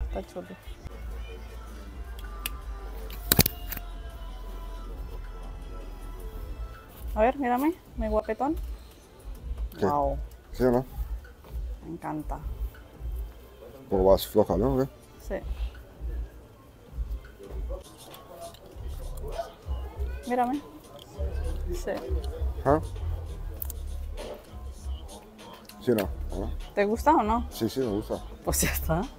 Está chulo. A ver, mírame, mi guapetón. ¿Qué? Wow, ¿Sí o no? me encanta. Un poco más floja, ¿no? ¿O qué? Sí. Mírame. Sí. ¿Ah? ¿Sí o no? ¿O no? ¿Te gusta o no? Sí, sí, me gusta. Pues ya está.